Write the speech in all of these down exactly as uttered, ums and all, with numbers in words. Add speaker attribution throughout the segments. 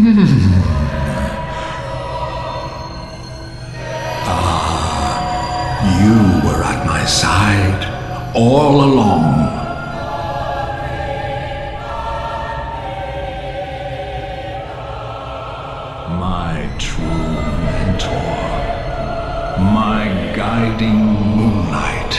Speaker 1: Ah, you were at my side all along. My true mentor, my guiding moonlight.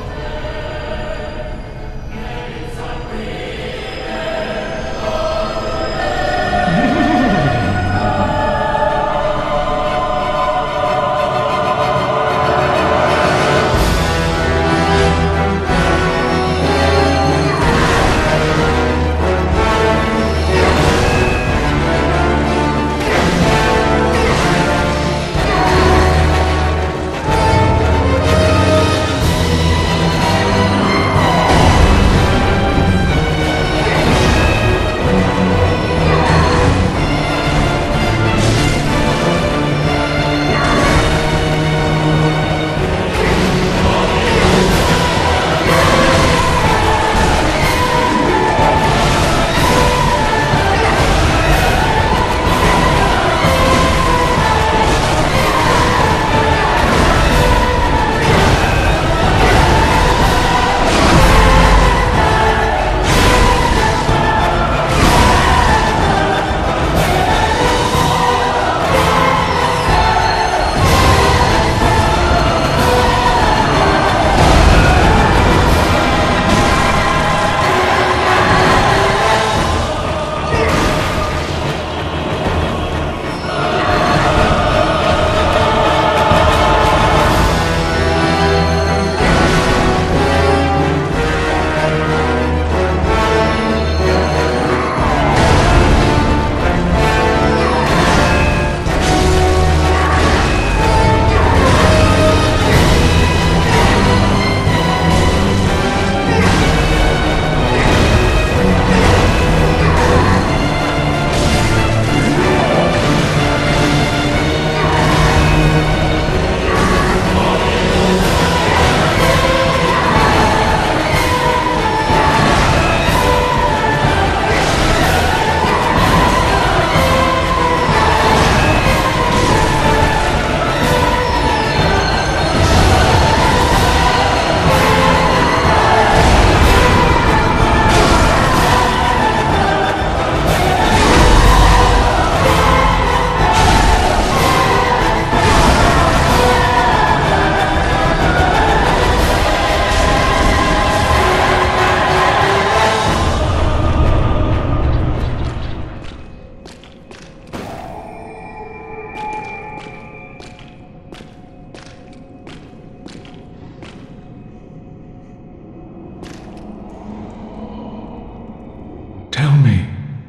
Speaker 2: Tell me,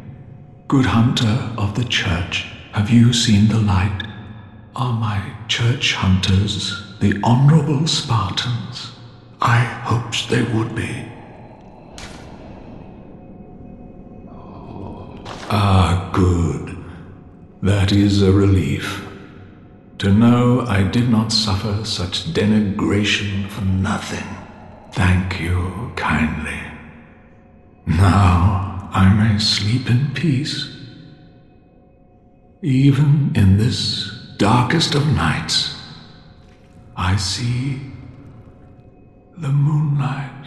Speaker 2: good hunter of the church, have you seen the light? Are my church hunters the honorable Spartans? I hoped they would be. Ah, good. That is a relief. To know I did not suffer such denigration for nothing. Thank you kindly. Now I may sleep in peace. Even in this darkest of nights, I see the moonlight.